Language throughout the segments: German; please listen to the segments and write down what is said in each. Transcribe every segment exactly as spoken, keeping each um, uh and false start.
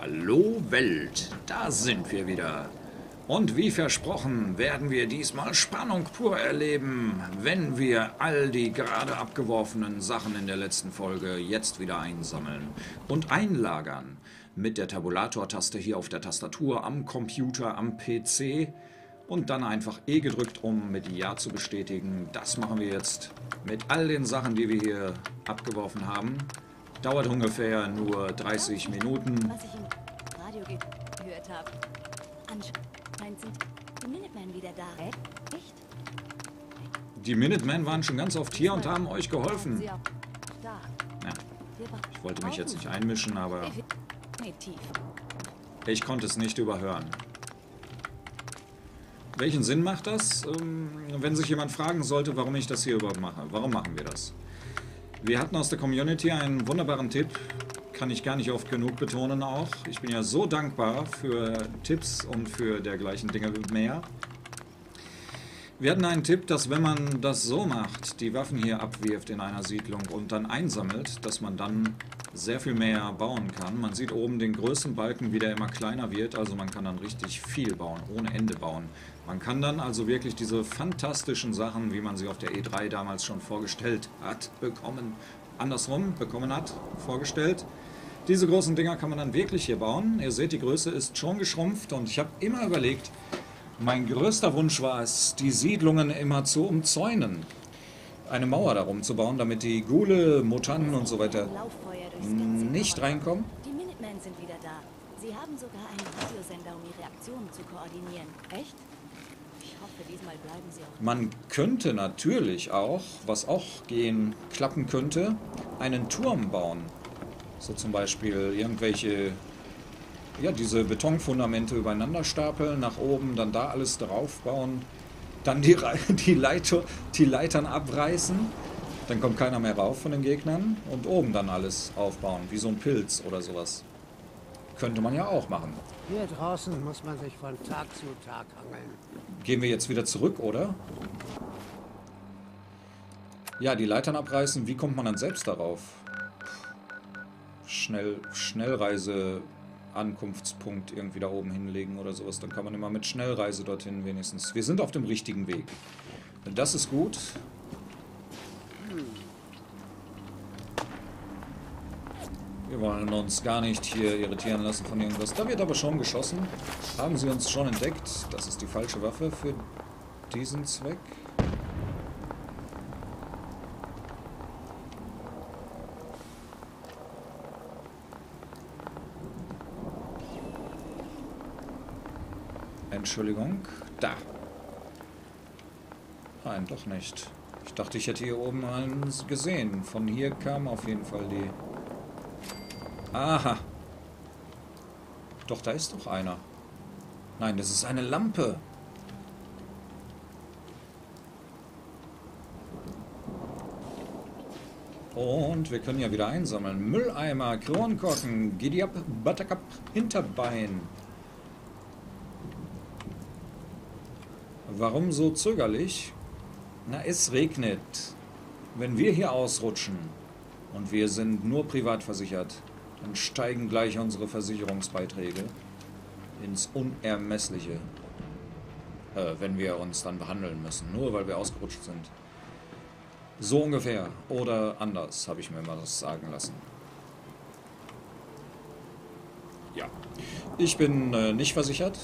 Hallo Welt, da sind wir wieder. Und wie versprochen werden wir diesmal Spannung pur erleben, wenn wir all die gerade abgeworfenen Sachen in der letzten Folge jetzt wieder einsammeln und einlagern. Mit der Tabulator-Taste hier auf der Tastatur, am Computer, am P C und dann einfach E gedrückt, um mit Ja zu bestätigen. Das machen wir jetzt mit all den Sachen, die wir hier abgeworfen haben. Dauert ungefähr nur dreißig Minuten. Was ich im Radio gehört habe. Anscheinend sind die Minutemen wieder da. Echt? Die Minutemen waren schon ganz oft hier und haben euch geholfen. Sie auch da. Ja, ich wollte mich jetzt nicht einmischen, aber Definitiv. ich konnte es nicht überhören. Welchen Sinn macht das? Ähm, wenn sich jemand fragen sollte, warum ich das hier überhaupt mache. Warum machen wir das? Wir hatten aus der Community einen wunderbaren Tipp. Kann ich gar nicht oft genug betonen auch. Ich bin ja so dankbar für Tipps und für dergleichen Dinge mehr. Wir hatten einen Tipp, dass wenn man das so macht, die Waffen hier abwirft in einer Siedlung und dann einsammelt, dass man dann sehr viel mehr bauen kann. Man sieht oben den größten Balken, wie der immer kleiner wird, also man kann dann richtig viel bauen, ohne Ende bauen. Man kann dann also wirklich diese fantastischen Sachen, wie man sie auf der E drei damals schon vorgestellt hat, bekommen, andersrum bekommen hat, vorgestellt. Diese großen Dinger kann man dann wirklich hier bauen. Ihr seht, die Größe ist schon geschrumpft und ich habe immer überlegt, mein größter Wunsch war es, die Siedlungen immer zu umzäunen. Eine Mauer darum zu bauen, damit die Ghule, Mutanten und so weiter Lauffeuer durchs ganze nicht Gebäude. reinkommen. Die Minutemen sind wieder da. Sie haben sogar einen Radiosender, um ihre Aktionen zu koordinieren. Echt? Ich hoffe, diesmal bleiben sie auch. Man könnte natürlich auch, was auch gehen, klappen könnte, einen Turm bauen. So zum Beispiel irgendwelche, ja, diese Betonfundamente übereinander stapeln, nach oben, dann da alles drauf bauen, dann die, Re- die, Leiter, die Leitern abreißen, dann kommt keiner mehr rauf von den Gegnern und oben dann alles aufbauen, wie so ein Pilz oder sowas. Könnte man ja auch machen. Hier draußen muss man sich von Tag zu Tag hangeln. Gehen wir jetzt wieder zurück, oder? Ja, die Leitern abreißen, wie kommt man dann selbst darauf? Schnell, Schnellreise, Ankunftspunkt irgendwie da oben hinlegen oder sowas. Dann kann man immer mit Schnellreise dorthin wenigstens. Wir sind auf dem richtigen Weg. Das ist gut. Wir wollen uns gar nicht hier irritieren lassen von irgendwas. Da wird aber schon geschossen. Haben sie uns schon entdeckt. Das ist die falsche Waffe für diesen Zweck. Entschuldigung. Da. Nein, doch nicht. Ich dachte, ich hätte hier oben einen gesehen. Von hier kam auf jeden Fall die... Aha. Doch, da ist doch einer. Nein, das ist eine Lampe. Und wir können ja wieder einsammeln. Mülleimer, Kronkorken, Giddy-up, Buttercup, Hinterbein. Warum so zögerlich? Na, es regnet. Wenn wir hier ausrutschen und wir sind nur privat versichert, dann steigen gleich unsere Versicherungsbeiträge ins Unermessliche, äh, wenn wir uns dann behandeln müssen, nur weil wir ausgerutscht sind. So ungefähr. Oder anders, habe ich mir mal das sagen lassen. Ja. Ich bin äh, nicht versichert.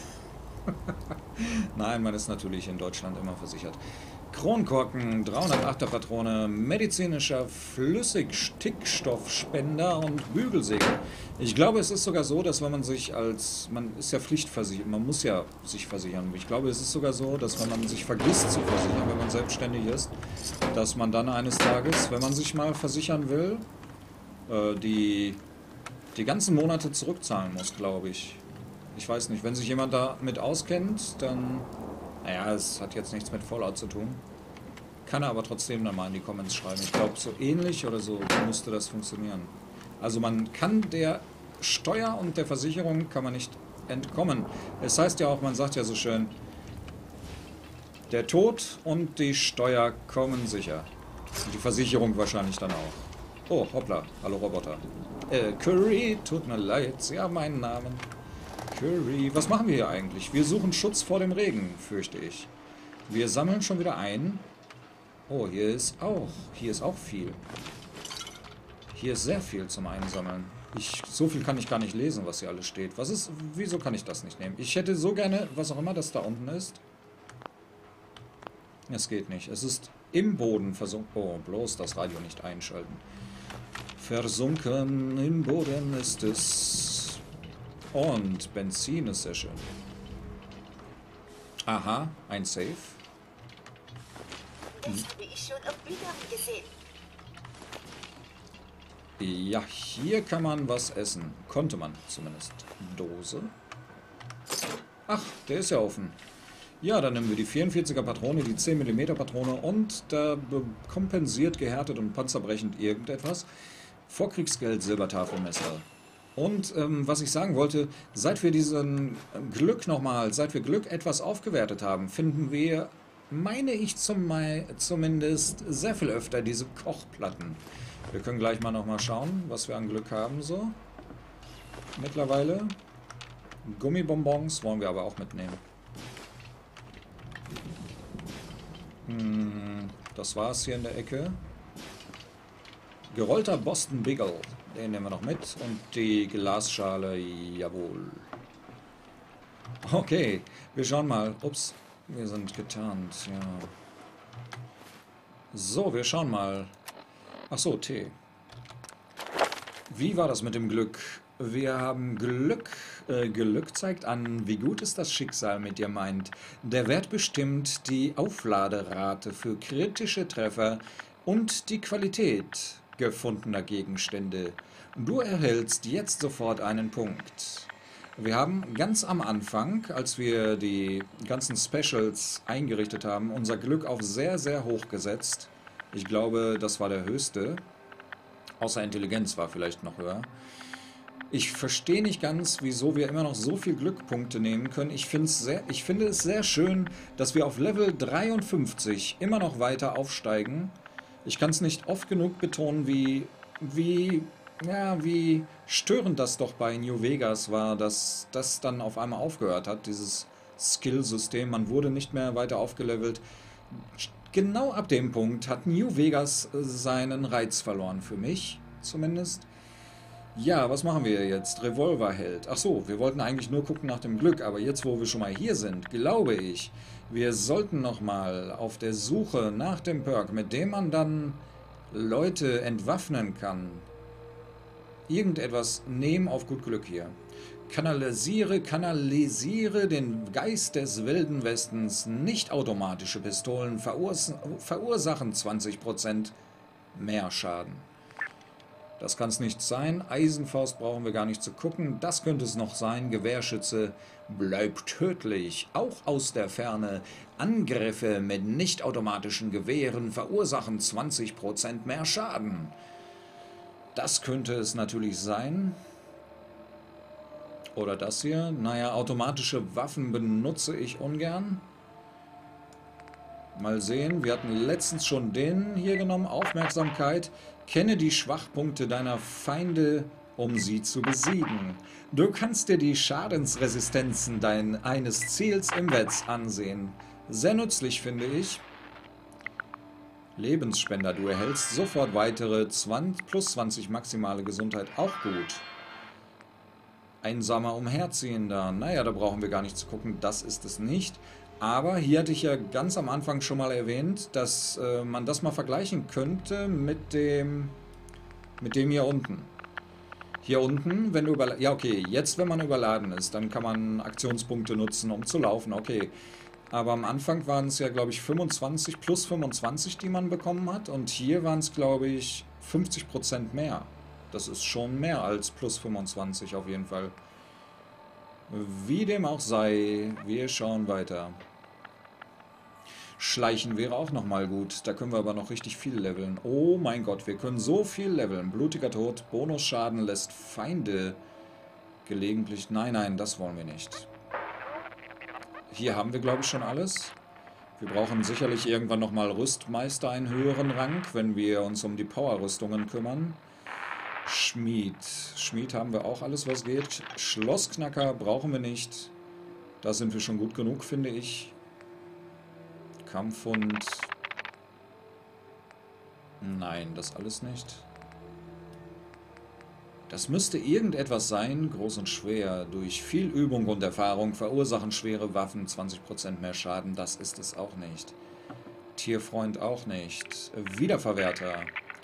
Nein, man ist natürlich in Deutschland immer versichert. Kronkorken, dreihundertachter Patrone, medizinischer Flüssigstickstoffspender und Bügelsäge. Ich glaube, es ist sogar so, dass wenn man sich als... Man ist ja pflichtversichert, man muss ja sich versichern. Ich glaube, es ist sogar so, dass wenn man sich vergisst zu versichern, wenn man selbstständig ist, dass man dann eines Tages, wenn man sich mal versichern will, äh, die, die ganzen Monate zurückzahlen muss, glaube ich. Ich weiß nicht, wenn sich jemand damit auskennt, dann... Naja, es hat jetzt nichts mit Fallout zu tun. Kann er aber trotzdem dann mal in die Comments schreiben. Ich glaube, so ähnlich oder so müsste das funktionieren. Also man kann der Steuer und der Versicherung kann man nicht entkommen. Es heißt ja auch, man sagt ja so schön, der Tod und die Steuer kommen sicher. Und die Versicherung wahrscheinlich dann auch. Oh, hoppla. Hallo Roboter. Äh, Curry, tut mir leid, Sie haben meinen Namen. Curry, was machen wir hier eigentlich? Wir suchen Schutz vor dem Regen, fürchte ich. Wir sammeln schon wieder ein. Oh, hier ist auch, hier ist auch viel. Hier ist sehr viel zum Einsammeln. Ich, so viel kann ich gar nicht lesen, was hier alles steht. Was ist, wieso kann ich das nicht nehmen? Ich hätte so gerne, was auch immer das da unten ist. Es geht nicht. Es ist im Boden versunken. Oh, bloß das Radio nicht einschalten. Versunken im Boden ist es. Und Benzin ist sehr schön. Aha, ein Safe. Das habe ich schon auf Bildern gesehen. Ja, hier kann man was essen. Konnte man zumindest. Dose. Ach, der ist ja offen. Ja, dann nehmen wir die vierundvierziger Patrone, die zehn Millimeter Patrone und da kompensiert gehärtet und panzerbrechend irgendetwas. Vorkriegsgeld, Silbertafelmesser. Und ähm, was ich sagen wollte, seit wir diesen Glück nochmal, seit wir Glück etwas aufgewertet haben, finden wir, meine ich zum, zumindest, sehr viel öfter diese Kochplatten. Wir können gleich mal nochmal schauen, was wir an Glück haben so. Mittlerweile. Gummibonbons wollen wir aber auch mitnehmen. Hm, das war's hier in der Ecke. Gerollter Boston Beagle. Den nehmen wir noch mit. Und die Glasschale, jawohl. Okay, wir schauen mal. Ups, wir sind getarnt, ja. So, wir schauen mal. Ach so, Tee. Wie war das mit dem Glück? Wir haben Glück. Äh, Glück zeigt an, wie gut es das Schicksal mit dir meint. Der Wert bestimmt die Aufladerate für kritische Treffer und die Qualität gefundener Gegenstände. Du erhältst jetzt sofort einen Punkt. Wir haben ganz am Anfang, als wir die ganzen Specials eingerichtet haben, unser Glück auf sehr, sehr hoch gesetzt. Ich glaube, das war der höchste. Außer Intelligenz war vielleicht noch höher. Ich verstehe nicht ganz, wieso wir immer noch so viel Glückpunkte nehmen können. Ich, find's sehr, ich finde es sehr schön, dass wir auf Level dreiundfünfzig immer noch weiter aufsteigen. Ich kann es nicht oft genug betonen, wie, wie, ja, wie störend das doch bei New Vegas war, dass das dann auf einmal aufgehört hat, dieses Skill-System. Man wurde nicht mehr weiter aufgelevelt. Genau ab dem Punkt hat New Vegas seinen Reiz verloren, für mich zumindest. Ja, was machen wir jetzt? Revolverheld. Ach so, wir wollten eigentlich nur gucken nach dem Glück, aber jetzt, wo wir schon mal hier sind, glaube ich, wir sollten nochmal auf der Suche nach dem Perk, mit dem man dann Leute entwaffnen kann, irgendetwas nehmen auf gut Glück hier. Kanalisiere, kanalisiere den Geist des Wilden Westens. Nicht automatische Pistolen verurs verursachen zwanzig Prozent mehr Schaden. Das kann es nicht sein. Eisenfaust brauchen wir gar nicht zu gucken. Das könnte es noch sein. Gewehrschütze bleibt tödlich. Auch aus der Ferne. Angriffe mit nicht automatischen Gewehren verursachen zwanzig Prozent mehr Schaden. Das könnte es natürlich sein. Oder das hier. Naja, automatische Waffen benutze ich ungern. Mal sehen. Wir hatten letztens schon den hier genommen. Aufmerksamkeit. Kenne die Schwachpunkte deiner Feinde, um sie zu besiegen. Du kannst dir die Schadensresistenzen dein, eines Ziels im Wetz ansehen. Sehr nützlich, finde ich. Lebensspender. Du erhältst sofort weitere zwanzig, plus zwanzig maximale Gesundheit. Auch gut. Einsamer Umherziehender. Naja, da brauchen wir gar nicht zu gucken. Das ist es nicht. Aber hier hatte ich ja ganz am Anfang schon mal erwähnt, dass äh, man das mal vergleichen könnte mit dem, mit dem hier unten. Hier unten, wenn du überladen... Ja, okay, jetzt, wenn man überladen ist, dann kann man Aktionspunkte nutzen, um zu laufen. Okay, aber am Anfang waren es ja, glaube ich, fünfundzwanzig plus fünfundzwanzig, die man bekommen hat. Und hier waren es, glaube ich, fünfzig Prozent mehr. Das ist schon mehr als plus fünfundzwanzig auf jeden Fall. Wie dem auch sei, wir schauen weiter. Schleichen wäre auch nochmal gut. Da können wir aber noch richtig viel leveln. Oh mein Gott, wir können so viel leveln. Blutiger Tod, Bonusschaden lässt Feinde gelegentlich... Nein, nein, das wollen wir nicht. Hier haben wir, glaube ich, schon alles. Wir brauchen sicherlich irgendwann nochmal Rüstmeister, einen höheren Rang, wenn wir uns um die Power-Rüstungen kümmern. Schmied. Schmied haben wir auch alles, was geht. Schlossknacker brauchen wir nicht. Da sind wir schon gut genug, finde ich. Kampfhund. Nein, das alles nicht. Das müsste irgendetwas sein, groß und schwer. Durch viel Übung und Erfahrung verursachen schwere Waffen zwanzig Prozent mehr Schaden. Das ist es auch nicht. Tierfreund auch nicht. Wiederverwerter.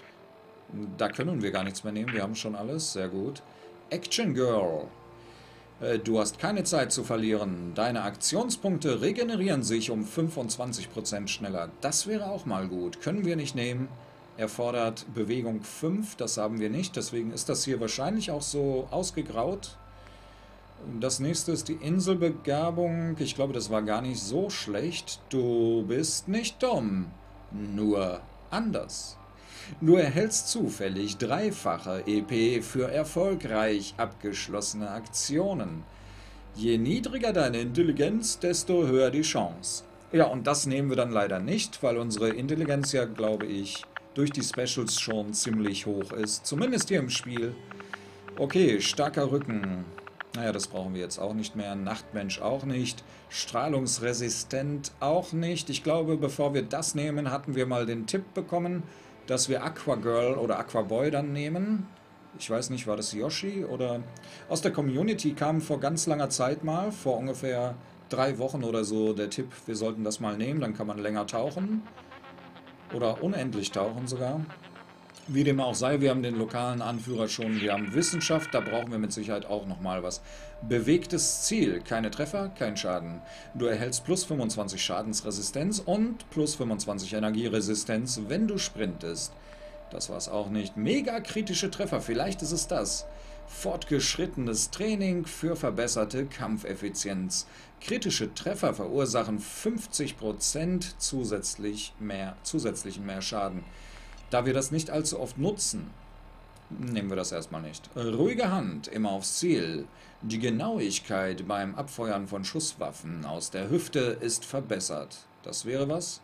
Da können wir gar nichts mehr nehmen. Wir haben schon alles. Sehr gut. Action Girl. Du hast keine Zeit zu verlieren. Deine Aktionspunkte regenerieren sich um fünfundzwanzig Prozent schneller. Das wäre auch mal gut. Können wir nicht nehmen. Erfordert Bewegung fünf. Das haben wir nicht. Deswegen ist das hier wahrscheinlich auch so ausgegraut. Das nächste ist die Inselbegabung. Ich glaube, das war gar nicht so schlecht. Du bist nicht dumm. Nur anders. Du erhältst zufällig dreifache E P für erfolgreich abgeschlossene Aktionen. Je niedriger deine Intelligenz, desto höher die Chance. Ja, und das nehmen wir dann leider nicht, weil unsere Intelligenz ja, glaube ich, durch die Specials schon ziemlich hoch ist. Zumindest hier im Spiel. Okay, starker Rücken. Naja, das brauchen wir jetzt auch nicht mehr. Nachtmensch auch nicht. Strahlungsresistent auch nicht. Ich glaube, bevor wir das nehmen, hatten wir mal den Tipp bekommen, dass wir Aquagirl oder Aquaboy dann nehmen. Ich weiß nicht, war das Yoshi oder... Aus der Community kam vor ganz langer Zeit mal, vor ungefähr drei Wochen oder so, der Tipp, wir sollten das mal nehmen, dann kann man länger tauchen. Oder unendlich tauchen sogar. Wie dem auch sei, wir haben den lokalen Anführer schon, wir haben Wissenschaft, da brauchen wir mit Sicherheit auch nochmal was. Bewegtes Ziel, keine Treffer, kein Schaden. Du erhältst plus fünfundzwanzig Schadensresistenz und plus fünfundzwanzig Energieresistenz, wenn du sprintest. Das war's auch nicht. Mega kritische Treffer, vielleicht ist es das. Fortgeschrittenes Training für verbesserte Kampfeffizienz. Kritische Treffer verursachen fünfzig Prozent zusätzlich mehr, zusätzlichen mehr Schaden. Da wir das nicht allzu oft nutzen, nehmen wir das erstmal nicht. Ruhige Hand, immer aufs Ziel. Die Genauigkeit beim Abfeuern von Schusswaffen aus der Hüfte ist verbessert. Das wäre was?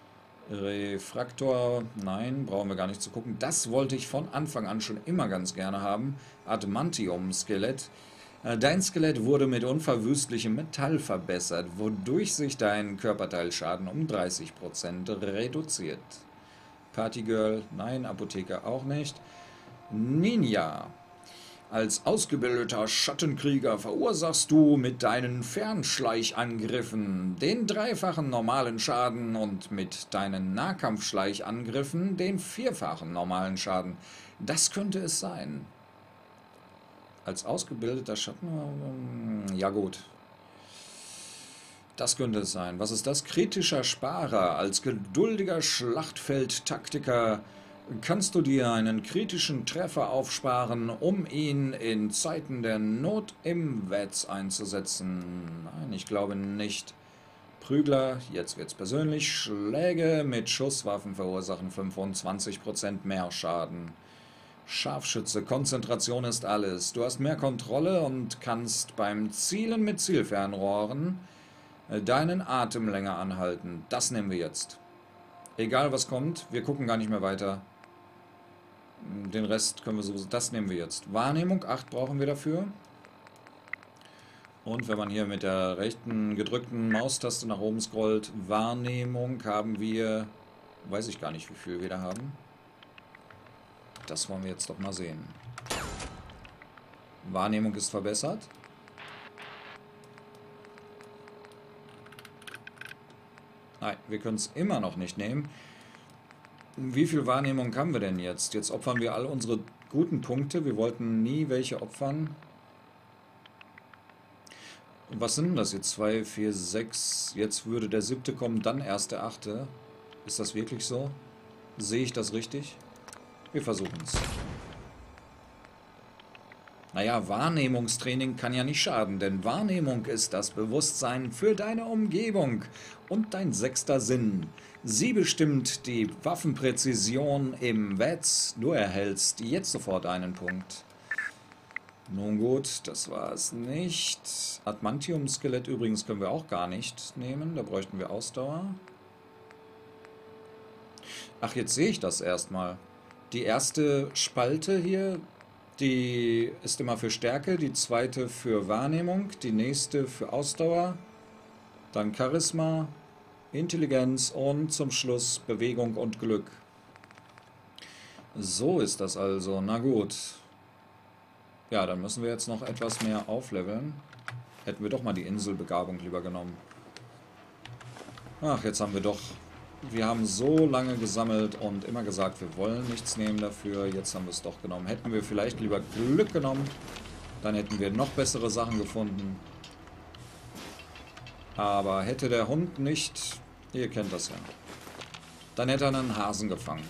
Refraktor, nein, brauchen wir gar nicht zu gucken. Das wollte ich von Anfang an schon immer ganz gerne haben. Adamantium-Skelett. Dein Skelett wurde mit unverwüstlichem Metall verbessert, wodurch sich dein Körperteilschaden um dreißig Prozent reduziert. Partygirl, nein, Apotheker auch nicht. Ninja. Als ausgebildeter Schattenkrieger verursachst du mit deinen Fernschleichangriffen den dreifachen normalen Schaden und mit deinen Nahkampfschleichangriffen den vierfachen normalen Schaden. Das könnte es sein. Als ausgebildeter Schatten... Ja gut. Das könnte es sein. Was ist das? Kritischer Sparer. Als geduldiger Schlachtfeldtaktiker kannst du dir einen kritischen Treffer aufsparen, um ihn in Zeiten der Not im Wetz einzusetzen. Nein, ich glaube nicht. Prügler, jetzt wird's persönlich. Schläge mit Schusswaffen verursachen fünfundzwanzig Prozent mehr Schaden. Scharfschütze, Konzentration ist alles. Du hast mehr Kontrolle und kannst beim Zielen mit Zielfernrohren deinen Atem länger anhalten. Das nehmen wir jetzt. Egal was kommt, wir gucken gar nicht mehr weiter. Den Rest können wir sowieso... Das nehmen wir jetzt. Wahrnehmung acht brauchen wir dafür. Und wenn man hier mit der rechten gedrückten Maustaste nach oben scrollt, Wahrnehmung haben wir... Weiß ich gar nicht, wie viel wir da haben. Das wollen wir jetzt doch mal sehen. Wahrnehmung ist verbessert. Nein, wir können es immer noch nicht nehmen. Wie viel Wahrnehmung haben wir denn jetzt? Jetzt opfern wir all unsere guten Punkte. Wir wollten nie welche opfern. Was sind denn das jetzt? zwei, vier, sechs. Jetzt würde der siebte kommen, dann erst der achte. Ist das wirklich so? Sehe ich das richtig? Wir versuchen es. Naja, Wahrnehmungstraining kann ja nicht schaden, denn Wahrnehmung ist das Bewusstsein für deine Umgebung und dein sechster Sinn. Sie bestimmt die Waffenpräzision im Wetz. Du erhältst jetzt sofort einen Punkt. Nun gut, das war es nicht. Adamantium-Skelett übrigens können wir auch gar nicht nehmen, da bräuchten wir Ausdauer. Ach, jetzt sehe ich das erstmal. Die erste Spalte hier Die ist immer für Stärke, die zweite für Wahrnehmung, die nächste für Ausdauer, dann Charisma, Intelligenz und zum Schluss Bewegung und Glück. So ist das also. Na gut. Ja, dann müssen wir jetzt noch etwas mehr aufleveln. Hätten wir doch mal die Inselbegabung lieber genommen. Ach, jetzt haben wir doch... Wir haben so lange gesammelt und immer gesagt, wir wollen nichts nehmen dafür. Jetzt haben wir es doch genommen. Hätten wir vielleicht lieber Glück genommen, dann hätten wir noch bessere Sachen gefunden. Aber hätte der Hund nicht... Ihr kennt das ja. Dann hätte er einen Hasen gefangen.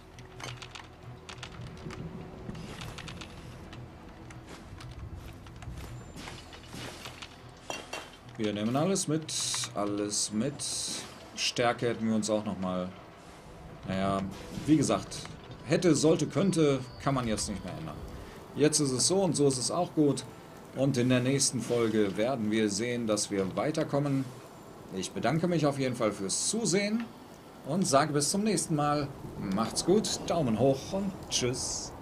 Wir nehmen alles mit. Alles mit. Stärke hätten wir uns auch nochmal... Naja, wie gesagt, hätte, sollte, könnte, kann man jetzt nicht mehr ändern. Jetzt ist es so und so ist es auch gut. Und in der nächsten Folge werden wir sehen, dass wir weiterkommen. Ich bedanke mich auf jeden Fall fürs Zusehen und sage bis zum nächsten Mal. Macht's gut, Daumen hoch und tschüss.